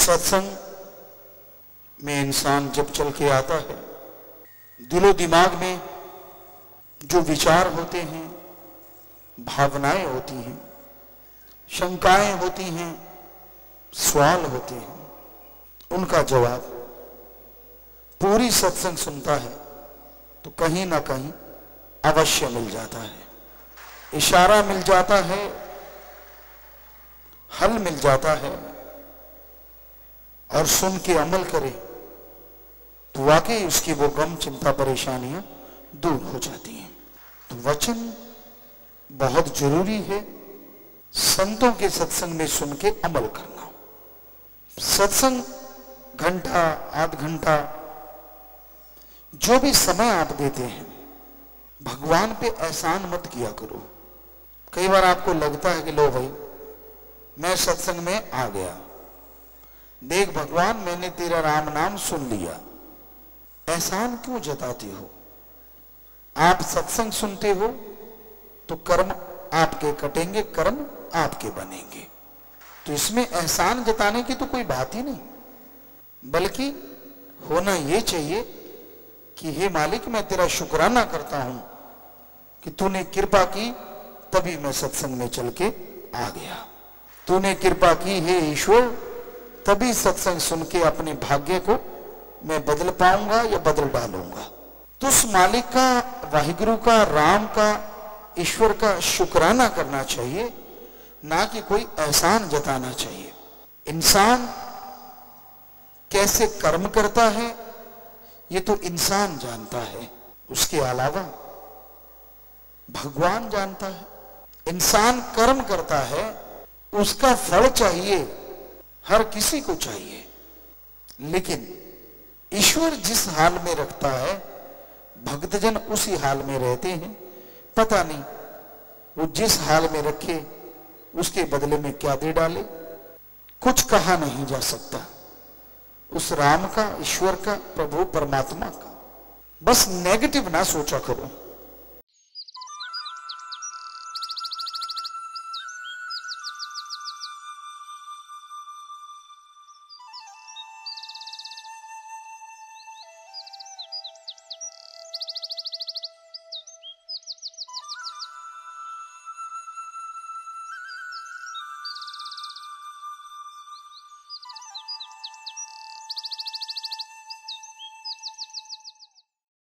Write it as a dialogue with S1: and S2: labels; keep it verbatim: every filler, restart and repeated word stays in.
S1: सत्संग में इंसान जब चल के आता है, दिलो दिमाग में जो विचार होते हैं, भावनाएं होती हैं, शंकाएं होती हैं, सवाल होते हैं, उनका जवाब पूरी सत्संग सुनता है तो कहीं ना कहीं अवश्य मिल जाता है, इशारा मिल जाता है, हल मिल जाता है। और सुन के अमल करे तो वाकई उसकी वो गम चिंता परेशानियां दूर हो जाती हैं। तो वचन बहुत जरूरी है, संतों के सत्संग में सुन के अमल करना। सत्संग घंटा आध घंटा जो भी समय आप देते हैं, भगवान पे एहसान मत किया करो। कई बार आपको लगता है कि लो भाई मैं सत्संग में आ गया, देख भगवान मैंने तेरा राम नाम सुन लिया, एहसान क्यों जताते हो? आप सत्संग सुनते हो तो कर्म आपके कटेंगे, कर्म आपके बनेंगे। तो इसमें एहसान जताने की तो कोई बात ही नहीं, बल्कि होना यह चाहिए कि हे मालिक मैं तेरा शुक्राना करता हूं कि तूने कृपा की तभी मैं सत्संग में चल के आ गया, तूने कृपा की हे ईश्वर तभी सत्संग सुन के अपने भाग्य को मैं बदल पाऊंगा या बदल डालूंगा। तो उस मालिक का, वाहिगुरु का, राम का, ईश्वर का शुक्राना करना चाहिए, ना कि कोई एहसान जताना चाहिए। इंसान कैसे कर्म करता है ये तो इंसान जानता है, उसके अलावा भगवान जानता है। इंसान कर्म करता है, उसका फल चाहिए, हर किसी को चाहिए, लेकिन ईश्वर जिस हाल में रखता है भक्तजन उसी हाल में रहते हैं। पता नहीं वो जिस हाल में रखे उसके बदले में क्या दे डाले, कुछ कहा नहीं जा सकता उस राम का, ईश्वर का, प्रभु परमात्मा का। बस नेगेटिव ना सोचा करो।